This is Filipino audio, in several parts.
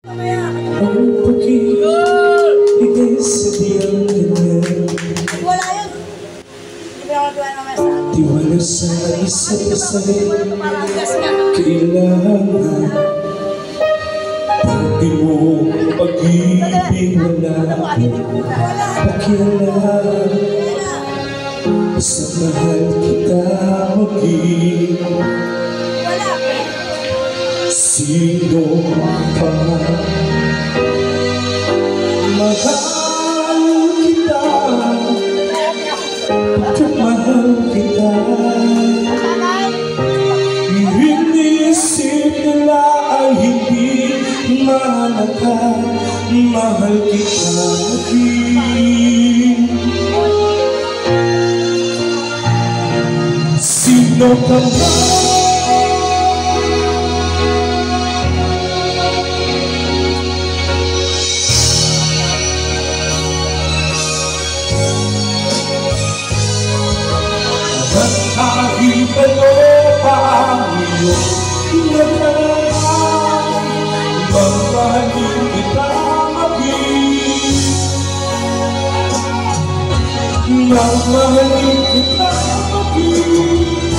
Ang pag-ibig sa diyang ganyan, tiwala sa isa't isa'y kailangan. Pag di mo pag-ibig wala pakialam, basta't mahal kita maging sino pa man. Mahal kita at mahal kita, inisip nila ay hindi malaka. Mahal kita maging sino ka man. Kahit ano pa ang iyong nakaraan, mamahalin kita maging, mamahalin kita maging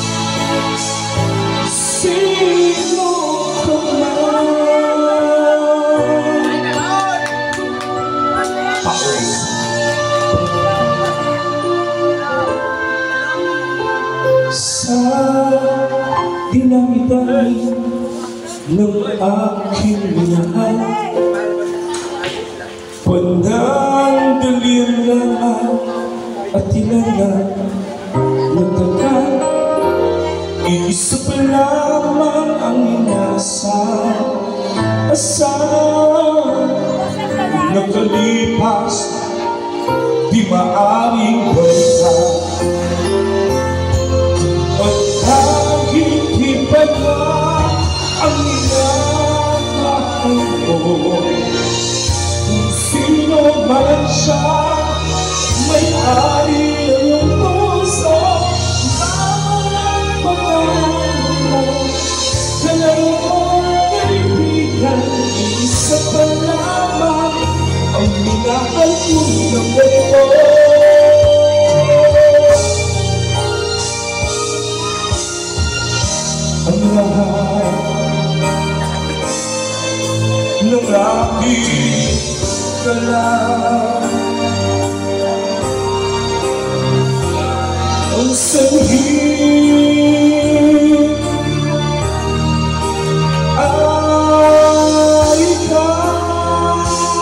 sino ka man. Sa dinamitan ng aking minahal, panandalian lamang at ilangan nagtagal. Iisa pa lamang ang inasal-asal, nakalipas di maaaring balikan. At kahit iba na ang minamahal ko, kung sino man siya, may-ari ng iyong puso, bawat pangalan, dalawang kaibigan, isa pa lamang ang minahal ko ng mundo. Ang lahat ng aking galang, ang sanhi ay ikaw.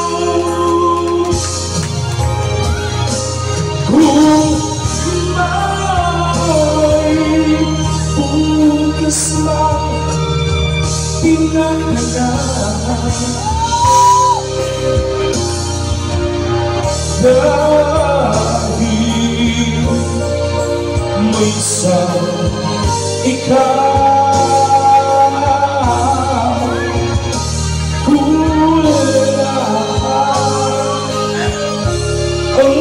Kung lang pinagdagan, dahil may isang ikaw, kulang ang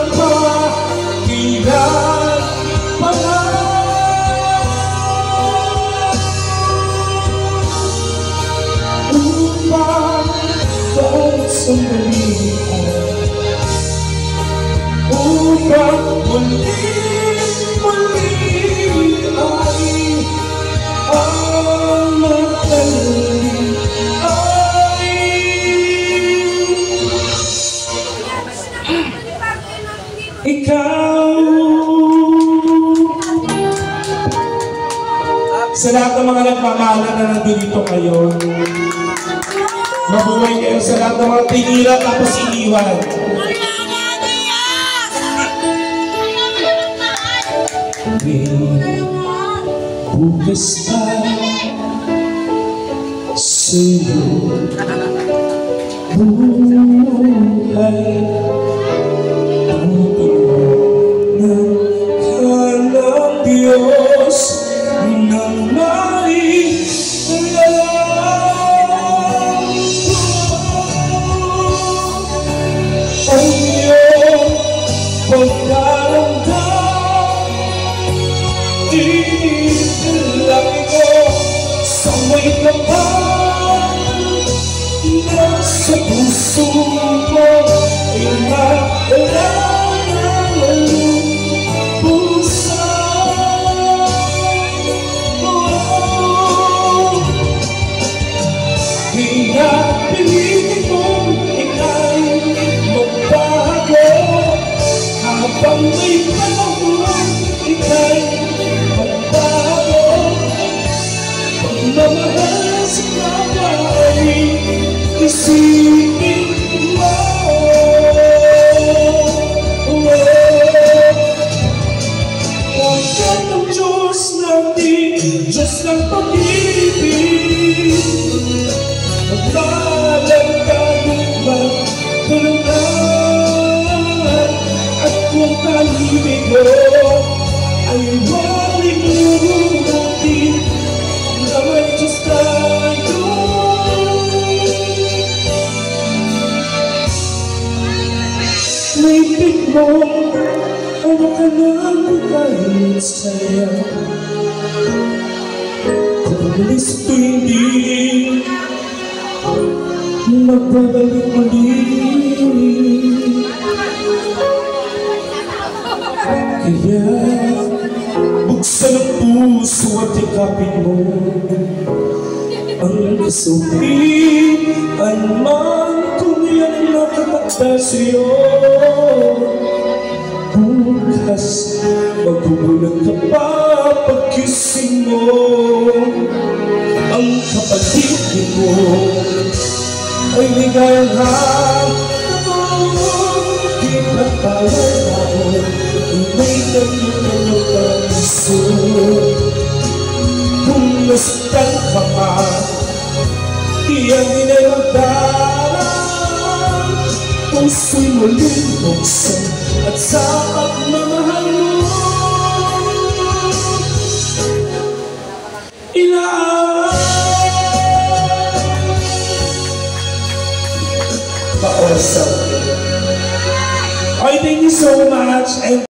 mapakilan upang muli ay ang magaling ay ikaw. Sa lahat ng mga nagmamahalan na nandito ngayon, mabuhay kayo. Sa lahat ng mga tinira tapos iniwan, bukas pa sa'yo buhay, tutulungan ka ng Diyos ng may alam. Ang iyong pagkaramdam, itilangin ko sa may kapal sa puso ko ay mawala ng pusa. Kaya pilitin mong ika'y magbago, habang may panahon ika'y magbago. Pagmamahal sa kapwa ay isipin mo. Pagkat ang Diyos natin, Diyos ng pag-ibig, maglalang tayong magtulungan. At kung kalibig mo ay waling loob natin na may Diyos tayo. Naipit mo, ano ka nang kahit saya. Kung umalis ito hindi magbabalik muli. Kaya buksan ang puso at ikapin mo ang kasulian man kung yan ang nakatakda sa'yo. Bukas magbubulag ka pa pagkising mo. Ang kapatid mo ay ligayang di pagpawal ako, may kanyang puso. Kung nasaktan ka pa, iyan din ay magdarang. Puso'y muling buksan at sa pagmamahal mo I thank you so much. And